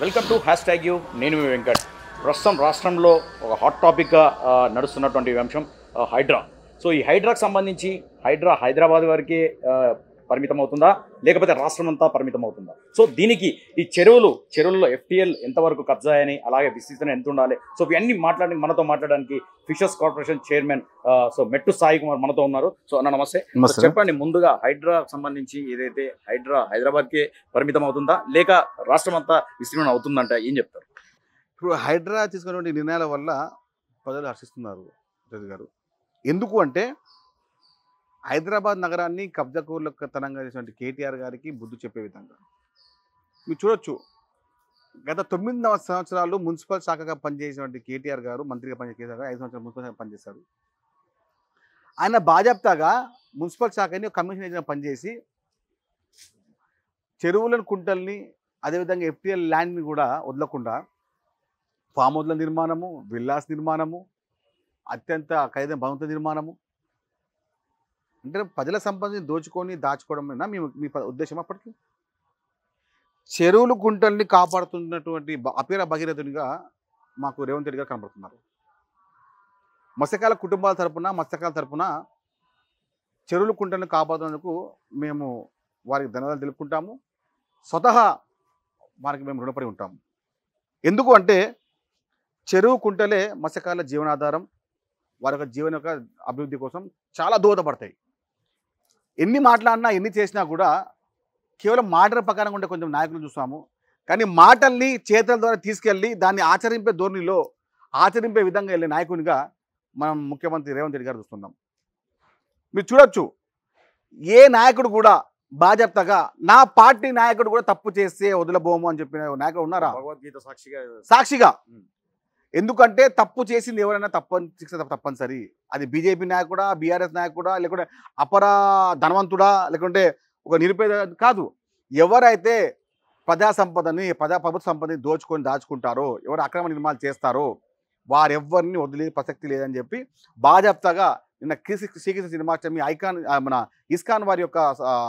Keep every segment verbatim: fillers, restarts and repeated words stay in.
Welcome to hashtag you నేను మీ వెంకట్. ప్రస్తుతం రాష్ట్రంలో ఒక హాట్ టాపిక్గా నడుస్తున్నటువంటి అంశం హైడ్రా. సో ఈ హైడ్రాకు సంబంధించి హైడ్రా హైదరాబాద్ వరకే పరిమితం అవుతుందా లేకపోతే రాష్ట్రం అంతా పరిమితం అవుతుందా? సో దీనికి ఈ చెరువులు చెరువుల్లో ఎఫ్టీఎల్ ఎంతవరకు కబ్జా అని, అలాగే విస్తీర్ణం ఎంత ఉండాలి, సో ఇవన్నీ మాట్లాడి మనతో మాట్లాడడానికి ఫిషర్స్ కార్పొరేషన్ చైర్మన్ సో మెట్టు సాయి కుమార్ మనతో ఉన్నారు. సో అన్న నమస్తే. చెప్పండి, ముందుగా హైడ్రా సంబంధించి ఏదైతే హైడ్రా హైదరాబాద్కే పరిమితం అవుతుందా లేక రాష్ట్రం అంతా విస్తీర్ణం అవుతుందంట ఏం చెప్తారు? ఇప్పుడు హైడ్రా తీసుకున్నటువంటి నిర్ణయాల వల్ల ప్రజలు హర్షిస్తున్నారు రవి గారు. ఎందుకు అంటే హైదరాబాద్ నగరాన్ని కబ్జాకూర్లకు తనంగా చేసినటువంటి కేటీఆర్ గారికి బుద్ధి చెప్పే విధంగా మీరు చూడొచ్చు. గత తొమ్మిది సంవత్సరాలు మున్సిపల్ శాఖగా పనిచేసినటువంటి కేటీఆర్ గారు, మంత్రిగా పనిచేసే కేటీఆర్ గారు ఐదు సంవత్సరాలు మున్సిపల్ శాఖ పనిచేశారు. ఆయన బాజాప్తాగా మున్సిపల్ శాఖని కమిషన్ ఏజెంట్గా పనిచేసి చెరువులను, కుంటల్ని, అదేవిధంగా ఎఫ్టీఎల్ ల్యాండ్ని కూడా వదలకుండా ఫామ్ హౌస్ల నిర్మాణము, విల్లాస్ నిర్మాణము, అత్యంత ఖరీదైన భవంతుల నిర్మాణము, అంటే ప్రజల సంపదని దోచుకొని దాచుకోవడమేనా మీ మీ ఉద్దేశం? అప్పటికి చెరువులు, గుంటల్ని కాపాడుతున్నటువంటి అపేర భగీరథునిగా మాకు రేవంత్ రెడ్డి గారు కనబడుతున్నారు. మత్స్యకాల కుటుంబాల తరపున, మత్స్యకాల తరపున చెరువులు, కుంటల్ని కాపాడుతున్నందుకు మేము వారికి ధన్యవాదాలు తెలుపుకుంటాము. స్వతహా వారికి మేము రుణపడి ఉంటాము. ఎందుకు అంటే చెరువు, కుంటలే మత్స్యకారుల జీవనాధారం, వారి యొక్క జీవన యొక్క అభివృద్ధి కోసం చాలా దోహదపడతాయి. ఎన్ని మాట్లాడినా, ఎన్ని చేసినా కూడా కేవలం మాటల ప్రకారం ఉండే కొంచెం నాయకులు చూస్తాము. కానీ మాటల్ని చేతుల ద్వారా తీసుకెళ్ళి దాన్ని ఆచరింపే ధోరణిలో, ఆచరింపే విధంగా వెళ్ళే నాయకునిగా మనం ముఖ్యమంత్రి రేవంత్ రెడ్డి గారు చూస్తున్నాం. మీరు చూడొచ్చు, ఏ నాయకుడు కూడా బాధ్యతగా నా పార్టీ నాయకుడు కూడా తప్పు చేస్తే వదలబోము అని చెప్పిన నాయకుడు ఉన్నారా? భగవద్గీత సాక్షిగా సాక్షిగా ఎందుకంటే తప్పు చేసింది ఎవరైనా తప్పని శిక్ష తప్పనిసరి. అది బీజేపీ నాయకుడా, బీఆర్ఎస్ నాయకుడా, లేకుంటే అపర ధనవంతుడా, లేకుంటే ఒక నిరుపేద కాదు. ఎవరైతే ప్రజా సంపదని, ప్రజా ప్రభుత్వ సంపదని దోచుకొని దాచుకుంటారో, ఎవరు అక్రమ నిర్మాణాలు చేస్తారో వారెవ్వరిని వదిలే ప్రసక్తి లేదని చెప్పి బాజాప్తాగా నిన్న శ్రీకృష్ణ జన్మాష్టమి ఐకాన్ మన ఇస్కాన్ వారి యొక్క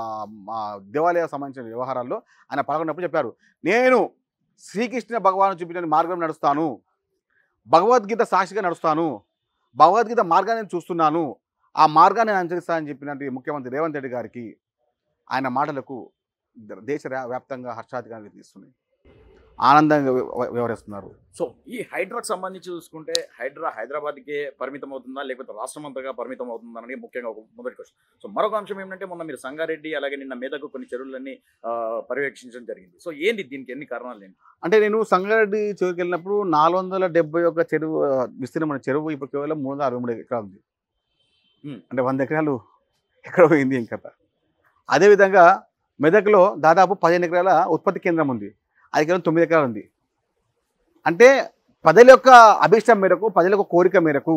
దేవాలయ సంబంధించిన వ్యవహారాల్లో ఆయన పాల్గొన్నప్పుడు చెప్పారు, నేను శ్రీకృష్ణ భగవాను చూపించిన మార్గం నడుస్తాను, భగవద్గీత సాక్షిగా నడుస్తాను, భగవద్గీత మార్గాన్ని చూస్తున్నాను, ఆ మార్గాన్ని నేను అనుసరిస్తానని చెప్పినట్టు ముఖ్యమంత్రి రేవంత్ రెడ్డి గారికి ఆయన మాటలకు దేశ వ్యాప్తంగా హర్షాధికారాలు తీస్తున్నాయి, ఆనందంగా వ్యవహరిస్తున్నారు. సో ఈ హైడ్రాకు సంబంధించి చూసుకుంటే హైడ్రా హైదరాబాద్కే పరిమితం అవుతుందా లేకపోతే రాష్ట్రం అంతగా పరిమితం అవుతుందా అనేది ముఖ్యంగా ఒక మొదటి క్వశ్చన్. సో మరొక అంశం ఏంటంటే, మొన్న మీరు సంగారెడ్డి అలాగే నిన్న మేదకు కొన్ని చెరువులన్నీ పర్యవేక్షించడం జరిగింది. సో ఏంది దీనికి ఎన్ని కారణాలు ఏంటి? అంటే నేను సంగారెడ్డి చెరువుకి వెళ్ళినప్పుడు నాలుగు వందల డెబ్బై ఒక చెరువు విస్తీర్ణమైన చెరువు ఇప్పుడు కేవలం మూడు వందల అరవై మూడు ఎకరాలు ఉంది. అంటే వంద ఎకరాలు ఎక్కడ పోయింది ఏం కథ. అదేవిధంగా మెదక్లో దాదాపు పదిహేను ఎకరాల ఉత్పత్తి కేంద్రం ఉంది, అది కేవలం తొమ్మిది ఎకరాలు ఉంది. అంటే ప్రజల యొక్క అభిష్టం మేరకు, ప్రజల యొక్క కోరిక మేరకు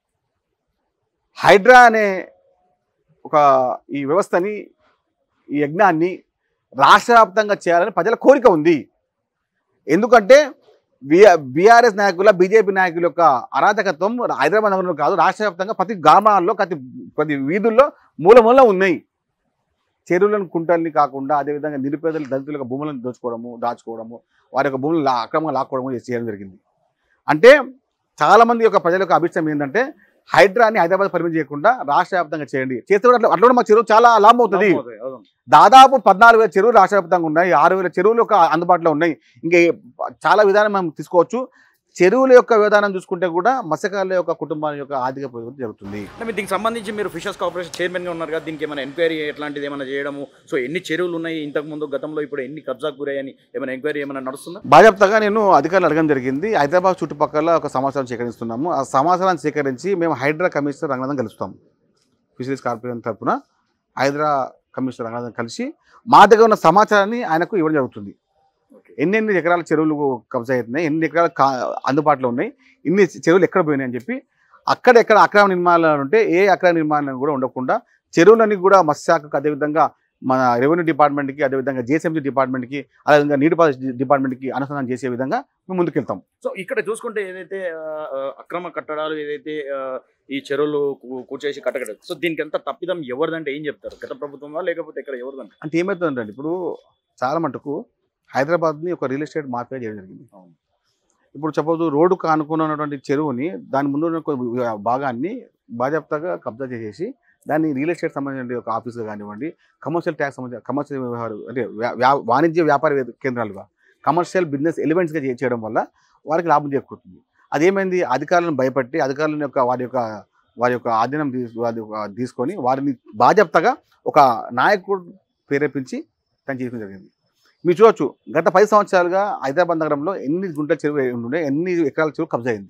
హైడ్రా అనే ఒక ఈ వ్యవస్థని, ఈ యజ్ఞాన్ని రాష్ట్ర వ్యాప్తంగా చేయాలని ప్రజల కోరిక ఉంది. ఎందుకంటే బీఆర్ఎస్ నాయకుల, బీజేపీ నాయకుల యొక్క అరాచకత్వం హైదరాబాద్ నగరంలో కాదు, రాష్ట్ర వ్యాప్తంగా ప్రతి గ్రామాల్లో, ప్రతి ప్రతి వీధుల్లో మూల మూల ఉన్నాయి. చెరువులను, కుంటల్ని కాకుండా అదేవిధంగా నిరుపేదలు, దళితుల యొక్క భూములను దోచుకోవడము, దాచుకోవడము, వారి యొక్క భూములను అక్రమంగా లాక్కోవడము చేయడం జరిగింది. అంటే చాలామంది యొక్క ప్రజల యొక్క అభిష్టం ఏంటంటే హైడ్రాని హైదరాబాద్ పరిమితి చేయకుండా రాష్ట్ర వ్యాప్తంగా చేయండి. చేస్తే కూడా అట్లా అట్లా కూడా మా చెరువు చాలా లాభం అవుతుంది. దాదాపు పద్నాలుగు వేల చెరువులు రాష్ట్ర వ్యాప్తంగా ఉన్నాయి, ఆరు వేల చెరువులు యొక్క అందుబాటులో ఉన్నాయి. ఇంకా చాలా విధానం మనం తీసుకోవచ్చు. చెరువుల యొక్క విధానం చూసుకుంటే కూడా మత్స్యకారుల యొక్క కుటుంబాల యొక్క ఆర్థిక పురోగతి జరుగుతుంది. దీనికి సంబంధించి మీరు ఫిషర్స్ కార్పొరేషన్ చైర్మన్గా ఉన్నారు కదా, దీనికి ఏమైనా ఎంక్వైరీ ఎట్లాంటిది ఏమైనా చేయడము, సో ఎన్ని చెరువులు ఉన్నాయి ఇంతకుముందు, గతంలో ఇప్పుడు ఎన్ని కబ్జాకు గురయ్యని ఏమైనా ఎంక్వైరీ ఏమైనా నడుస్తుందా? బాధ్యతగా నేను అధికారులు అడగడం జరిగింది. హైదరాబాద్ చుట్టుపక్కల ఒక సమాచారం సేకరిస్తున్నాము. ఆ సమాచారాన్ని సేకరించి మేము హైడ్రా కమిషనర్ రంగనాథన్ కలుస్తాము. ఫిషరీస్ కార్పొరేషన్ తరఫున హైడ్రా కమిషనర్ రంగనాథన్ కలిసి మా దగ్గర ఉన్న సమాచారాన్ని ఆయనకు ఇవ్వడం జరుగుతుంది. ఎన్ని ఎన్ని ఎకరాల చెరువులు కబ్జా అవుతున్నాయి, ఎన్ని ఎకరాలు అందుబాటులో ఉన్నాయి, ఇన్ని చెరువులు ఎక్కడ పోయినాయి అని చెప్పి, అక్కడెక్కడ అక్రమ నిర్మాణాలు ఉంటే ఏ అక్రమ నిర్మాణాలను కూడా ఉండకుండా చెరువులన్నీ కూడా మత్స్యశాఖకు, అదేవిధంగా మన రెవెన్యూ డిపార్ట్మెంట్కి, అదేవిధంగా జిహెచ్ఎంసీ డిపార్ట్మెంట్కి, అదేవిధంగా నీటిపారుదల డిపార్ట్మెంట్కి అనుసంధానం చేసే విధంగా మేము ముందుకెళ్తాం. సో ఇక్కడ చూసుకుంటే ఏదైతే అక్రమ కట్టడాలు, ఏదైతే ఈ చెరువులు కూర్చేసి కట్టకడదు, సో దీనికి ఎంత తప్పిదం ఎవరిదంటే ఏం చెప్తారు? గత ప్రభుత్వంలో లేకపోతే ఇక్కడ ఎవరిదంటే? అంటే ఏమవుతుందండి, ఇప్పుడు చాలా మటుకు హైదరాబాద్ని ఒక రియల్ ఎస్టేట్ మాఫియా చేయడం జరిగింది. ఇప్పుడు సపోజ్ రోడ్డుకు ఆనుకున్నటువంటి చెరువుని దాని ముందు ఉన్న కొద్ది భాగాన్ని బాజాప్తాగా కబ్జా చేసేసి దాన్ని రియల్ ఎస్టేట్ సంబంధించిన ఒక ఆఫీసుగా కానివ్వండి, కమర్షియల్ ట్యాక్స్ సంబంధించిన కమర్షియల్ వ్యవహారం అంటే వ్యా- వాణిజ్య వ్యాపార వే- కేంద్రాలుగా కమర్షియల్ బిజినెస్ ఎలిమెంట్స్గా చే- చేయడం వల్ల వారికి లాభం చేకూరుతుంది. అదేమైంది, అధికారులను భయపట్టి అధికారుల యొక్క వారి యొక్క వారి యొక్క ఆధీనం తీసు వారి యొక్క తీసుకొని వారిని బాజాప్తాగా ఒక నాయకుడు ప్రేరేపించి తను చేయడం జరిగింది. మీరు చూడొచ్చు, గత పది సంవత్సరాలుగా హైదరాబాద్ నగరంలో ఎన్ని గుంటల చెరువు ఉండే, ఎన్ని ఎకరాల చెరువు కబ్జా అయింది.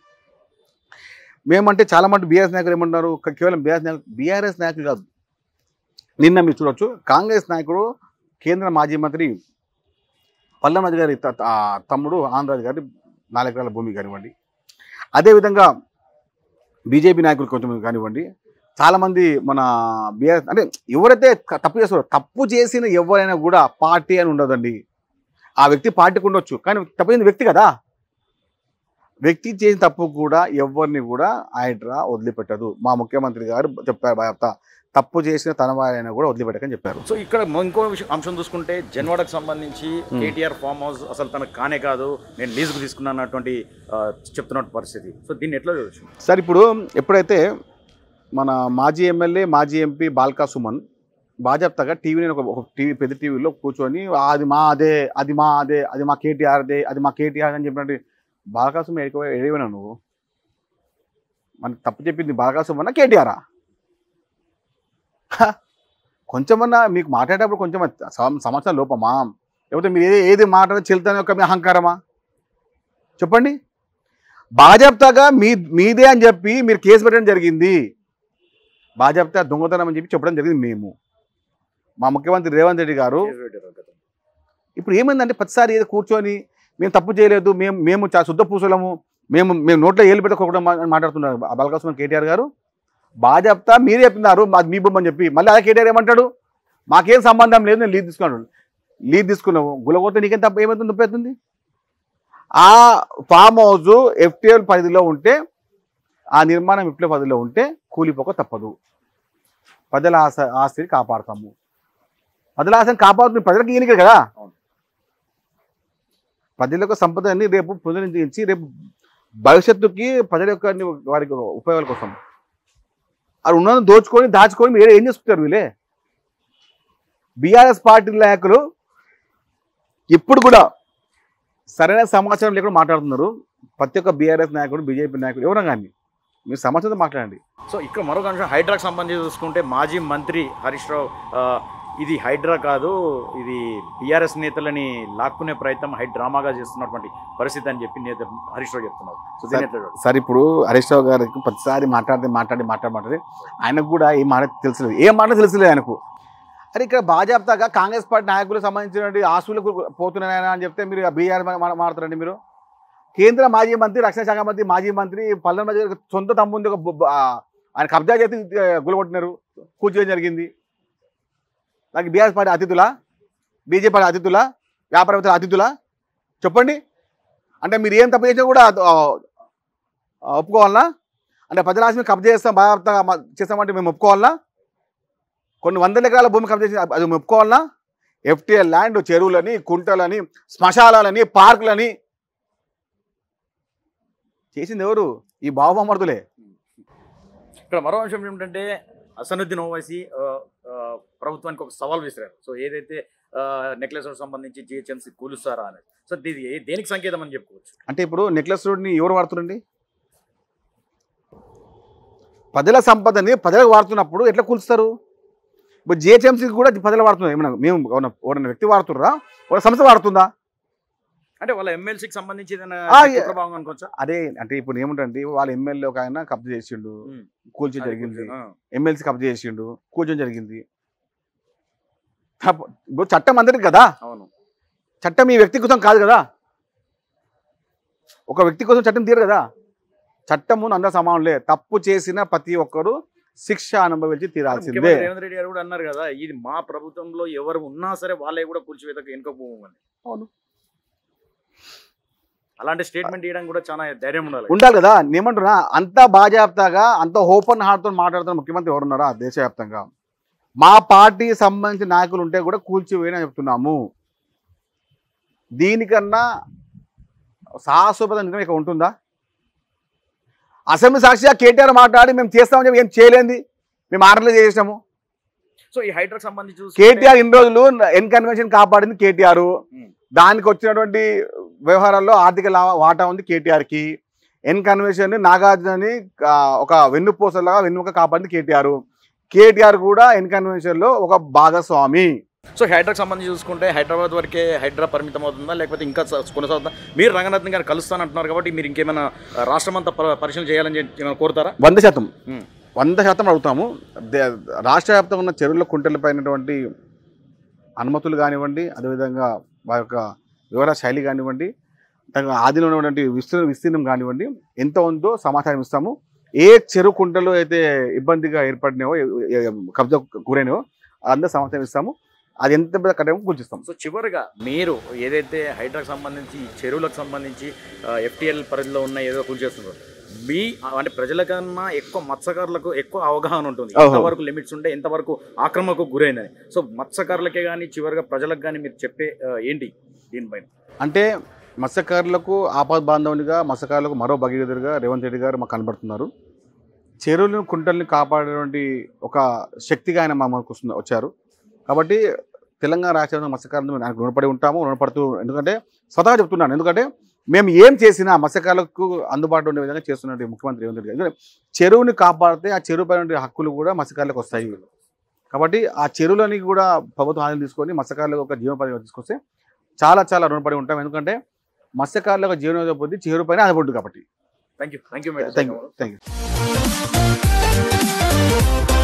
మేమంటే చాలా మంది బీఆర్ఎస్ నాయకులు ఏమంటున్నారు, కేవలం బీఆర్ఎస్ నాయకులు బీఆర్ఎస్ నాయకులు కాదు. నిన్న మీరు చూడొచ్చు, కాంగ్రెస్ నాయకుడు కేంద్ర మాజీ మంత్రి పల్లెమది గారి త- ఆ తమ్ముడు ఆంధ్రరాజు గారి నాలుగు ఎకరాల భూమి కానివ్వండి, అదేవిధంగా బీజేపీ నాయకులు కొంచెం కానివ్వండి, చాలామంది మన బీఆర్ఎస్ అంటే ఎవరైతే క- తప్పు చేస్తారో తప్పు చేసిన ఎవరైనా కూడా పార్టీ అని ఉండదండి. ఆ వ్యక్తి పార్టీకి ఉండొచ్చు, కానీ తప్పు చేసిన వ్యక్తి కదా. వ్యక్తి చేసిన తప్పు కూడా ఎవరిని కూడా హైడ్రా వదిలిపెట్టదు. మా ముఖ్యమంత్రి గారు చెప్పారు, బాగా తప్పు చేసిన తన వారైనా కూడా వదిలిపెట్టకని చెప్పారు. సో ఇక్కడ ఇంకో విషయం అంశం చూసుకుంటే జన్వాడకు సంబంధించి కేటీఆర్ ఫామ్ హౌస్ అసలు తనకు కానే కాదు, నేను లీజుకు తీసుకున్నాను అన్నటువంటి ఆ, చెప్తున్న పరిస్థితి. సో దీన్ని ఎట్లా చూడొచ్చు? సార్, ఇప్పుడు ఎప్పుడైతే మన మాజీ ఎమ్మెల్యే మాజీ ఎంపీ బాల్కా సుమన్ బాజాప్తాగా టీవీని ఒక ఒక టీవీ పెద్ద టీవీలో కూర్చొని అది మా అదే అది మా అదే అది మా కేటీఆర్దే అది మా కేటీఆర్ అని చెప్పినట్టు బాల్కా సుమన్ ఎడుకో ఎడిపోయినా నువ్వు? మనకి తప్పు చెప్పింది బాల్కా సుమన్నా కేటీఆరా? కొంచెమన్నా మీకు మాట్లాడేటప్పుడు కొంచెం సమ- సంవత్సరం లోపమా, లేకపోతే మీరు ఏది ఏది మాట్లాడే చెల్తానే ఒక మీ అహంకారమా? చెప్పండి. బాజాప్తాగా మీ మీదే అని చెప్పి మీరు కేసు పెట్టడం జరిగింది. బాజాప్తా దొంగతనం అని చెప్పి చెప్పడం జరిగింది మేము, మా ముఖ్యమంత్రి రేవంత్ రెడ్డి గారు. ఇప్పుడు ఏమైందంటే ప్రతిసారి ఏదో కూర్చొని మేము తప్పు చేయలేదు, మేము మేము చాలా శుద్ధ పూసలము, మేము మేము నోట్లో ఏళ్ళు పెట్టుకోకూడదు అని మాట్లాడుతున్నారు బలకోసం కేటీఆర్ గారు. బాజాప్తా మీరే చెప్తున్నారు మాది మీ బొమ్మ అని చెప్పి, మళ్ళీ అదే కేటీఆర్ ఏమంటాడు, మాకేం సంబంధం లేదు, నేను లీడ్ తీసుకున్నాను. లీడ్ తీసుకున్నావు గులగొడితే నీకేం తప్ప ఏమవుతుంది, నొప్పి అవుతుంది. ఆ ఫామ్ హౌస్ ఎఫ్టీఎల్ పరిధిలో ఉంటే, ఆ నిర్మాణం ఎఫ్టీఎల్ పరిధిలో ఉంటే కూలిపోక తప్పదు. ప్రజల ఆశ ఆస్తిని కాపాడుతాము. ప్రజల ఆశని కాపాడుతుంది ప్రజలకు ఈయనకే కదా. ప్రజల యొక్క సంపదని రేపు పునరుద్ధరించి రేపు భవిష్యత్తుకి ప్రజల యొక్క వారికి ఉపయోగాల కోసం అది ఉన్నది దోచుకొని దాచుకొని మీరు ఏం చేసుకుంటారు వీళ్ళే. బీఆర్ఎస్ పార్టీ నాయకులు ఇప్పుడు కూడా సరైన సమాచారం లేకుండా మాట్లాడుతున్నారు. ప్రతి ఒక్క బీఆర్ఎస్ నాయకుడు బీజేపీ నాయకుడు ఎవరైనా కానీ మీరు సమాచారం మాట్లాడండి. సో ఇక్కడ మరొక అంశం హైడ్రాకి సంబంధించి చూసుకుంటే మాజీ మంత్రి హరీష్ రావు ఆ, ఇది హైడ్రా కాదు, ఇది బీఆర్ఎస్ నేతలని లాక్కునే ప్రయత్నం హై డ్రామాగా చేస్తున్నటువంటి పరిస్థితి అని చెప్పి నేత హరీష్ రావు చెప్తున్నారు. సో దీని ఎట్లా చూడాలి? సార్, ఇప్పుడు హరీష్ రావు గారికి ప్రతిసారి మాట్లాడితే మాట్లాడి మాట్లాడి మాట్లాడి ఆయనకు కూడా ఏ మాట తెలుసలేదు, ఏ మాట తెలుసలేదు ఆయనకు. అరే ఇక్కడ బాజాప్తాగా కాంగ్రెస్ పార్టీ నాయకులకు సంబంధించినటువంటి ఆస్తులకు పోతున్నాయని అని చెప్తే మీరు బీఆర్ మాట్లాడతారండి. మీరు కేంద్ర మాజీ మంత్రి, రక్షణ శాఖ మంత్రి, మాజీ మంత్రి పల్లె సొంత తమ్ముంది ఒక బొ- ఆ, ఆయన కబ్జా చేసి గులగొట్టినారు, కూర్చోడం జరిగింది. నాకు బీఆర్ఎస్ పార్టీ అతిథులా, బీజేపీ పార్టీ అతిథులా, వ్యాపారవేత్తల అతిథులా? చెప్పండి. అంటే మీరు ఏం తప్పు చేసినా కూడా ఆ, ఆ, ఒప్పుకోవాలనా? అంటే ప్రజల ఆస్తిని కబ్జా చేస్తాం బాగా చేస్తామంటే మేము ఒప్పుకోవాలనా? కొన్ని వందల ఎకరాల భూమి కబ్జా చేసి అది మేము ఒప్పుకోవాలనా? ఎఫ్టీఎల్ ల్యాండ్, చెరువులని, కుంటలని, శ్మశానాలని, పార్కులని చేసింది ఎవరు? ఈ బావమర్దులే. ఇక్కడ మరో అంశం ఏమిటంటే అసనుద్దీన్ ఓవైసీ ఆ, ఆ, ప్రభుత్వానికి ఒక సవాల్ విసిరారు. సో ఏదైతే నెక్లెస్ రోడ్ సంబంధించి జిహెచ్ఎంసీ కూలుస్తారా అనేది, సో ఇది ఏ- దేనికి సంకేతం అని చెప్పుకోవచ్చు? అంటే ఇప్పుడు నెక్లెస్ రోడ్ని ఎవరు వాడుతున్నారండి? ప్రజల సంపదని ప్రజలకు వాడుతున్నప్పుడు ఎట్లా కూల్స్తారు? ఇప్పుడు జిహెచ్ఎంసీకి కూడా ప్రజలు వాడుతున్నారు. ఏమన్నా మేము ఎవరైనా వ్యక్తి వాడుతున్నారా, ఒక సంస్థ వాడుతుందా? అంటే వాళ్ళ ఎమ్మెల్సీకి సంబంధించి ఏదైనా ఆ, ప్రభావం అనుకోవచ్చా? అదే అంటే ఇప్పుడు ఏముంటుంది, వాళ్ళ ఎమ్మెల్యే ఒక ఆయన కబ్జా చేసిండు, ఉమ్. కూల్చడం అది జరిగింది. కొంచెం, ఆ. ఎమ్మెల్సీ కబ్జా చేసిండు, కూల్చడం జరిగింది. తప్పు. ఇప్పుడు చట్టం అందరికి కదా, అవును. చట్టం ఈ వ్యక్తి కోసం కాదు కదా, ఒక వ్యక్తి కోసం చట్టం తీరు కదా. చట్టము అందరూ సమానులే, తప్పు చేసిన ప్రతి ఒక్కరు శిక్ష అనుభవించి తీరాల్సిందే. ముఖ్యమంత్రి రేవంత్ రెడ్డి గారు కూడా అన్నారు కదా, ఇది మా ప్రభుత్వంలో ఎవరు ఉన్నా సరే వాళ్ళే కూడా కూల్చివేతకు వెనుకపోమని. అవును, అలాంటి స్టేట్మెంట్ ఇవ్వడం కూడా చాలా ధైర్యం ఉండాలి. ఉండాలి కదా. నేమంటున్నా, అంత బాజాప్తాగా అంత ఓపెన్ హార్ట్తో మాట్లాడుతున్న ముఖ్యమంత్రి ఎవరున్నారా దేశవ్యాప్తంగా? మా పార్టీకి సంబంధించిన నాయకులు ఉంటే కూడా కూల్చివేయని చెప్తున్నాము. దీనికన్నా సాహసోపేతం ఇక ఉంటుందా? అసెంబ్లీ సాక్షిగా కేటీఆర్ మాట్లాడి మేము చేస్తామని చెప్పి ఏం చేయలేంది, మేము ఆర్డర్లు చేసాము. సో ఈ హైడ్రాకి సంబంధించి కేటీఆర్ ఇన్ని రోజులు ఎన్ కన్వెన్షన్ కాపాడింది కేటీఆర్, దానికి వచ్చినటువంటి వ్యవహారాల్లో ఆర్థిక లాభ వాటా ఉంది కేటీఆర్కి. ఎన్ కన్వెన్షన్ నాగార్జునని ఒక వెన్నుపూసలాగా వెన్నుక కాపాడింది కేటీఆర్. కేటీఆర్ కూడా ఎన్ కన్వెన్షన్లో ఒక భాగస్వామి. సో హైడ్రాకి సంబంధించి చూసుకుంటే హైదరాబాద్ వరకే హైడ్రా పరిమితం అవుతుందా, లేకపోతే ఇంకా కొనసాగుతుందా? మీరు రంగనాథన్ గారు కలుస్తానంటున్నారు కాబట్టి మీరు ఇంకేమైనా రాష్ట్రం అంతా పరిశీలన చేయాలని చెప్పి కోరుతారా? వంద శాతం వంద శాతం అడుగుతాము. రాష్ట్ర వ్యాప్తంగా ఉన్న చెరువుల కుంటలపైనటువంటి అనుమతులు కానివ్వండి, అదేవిధంగా వారి యొక్క వివర శైలి కానివ్వండి, ఆదిలో ఉన్నటువంటి విస్తీర్ణ విస్తీర్ణం కానివ్వండి, ఎంత ఉందో సమాచారం ఇస్తాము. ఏ చెరువు కుంటలు అయితే ఇబ్బందిగా ఏర్పడినాయో, కబ్జా గురైనాయో అందరూ సమాచారం ఇస్తాము. అది ఎంత కట్టమో గుర్తిస్తాం. సో చివరిగా మీరు ఏదైతే హైడ్రాకి సంబంధించి చెరువులకు సంబంధించి ఎఫ్టీఎల్ పరిధిలో ఉన్న ఏదో కూల్ చేస్తున్నారు, మీ అంటే ప్రజల కన్నా ఎక్కువ మత్స్యకారులకు ఎక్కువ అవగాహన ఉంటుంది, ఎంతవరకు లిమిట్స్ ఉంటే ఎంతవరకు ఆక్రమణకు గురైందని. సో మత్స్యకారులకే కానీ చివరిగా ప్రజలకు కానీ మీరు చెప్పే ఏంటి దీనిపైన? అంటే మత్స్యకారులకు ఆపద బాంధవునిగా, మత్స్యకారులకు మరో భగీరథుడిగా రేవంత్ రెడ్డి గారు మాకు కనబడుతున్నారు. చెరువులను కుంటల్ని కాపాడేటువంటి ఒక శక్తిగా ఆయన మాకు వచ్చారు. కాబట్టి తెలంగాణ రాష్ట్రంలో మత్స్యకారులు ఆయనకు రుణపడి ఉంటాము, రుణపడుతూ. ఎందుకంటే స్వతహా చెప్తున్నాను, ఎందుకంటే మేము ఏం చేసినా మత్స్యకారులకు అందుబాటులో ఉండే విధంగా చేస్తున్నట్టు ముఖ్యమంత్రి రేవంత్ రెడ్డి గారు. చెరువుని కాపాడితే ఆ చెరువు పైన హక్కులు కూడా మత్స్యకారులకు వస్తాయి. కాబట్టి ఆ చెరువులని కూడా ప్రభుత్వం ఆదాయం తీసుకొని మత్స్యకారులకు ఒక జీవనోపాధి తీసుకొస్తే చాలా చాలా రుణపడి ఉంటాం. ఎందుకంటే మత్స్యకారులకు జీవనోపాధి చెరువు పైన ఆధారపడుతుంది కాబట్టి. Thank you thank you thank you thank you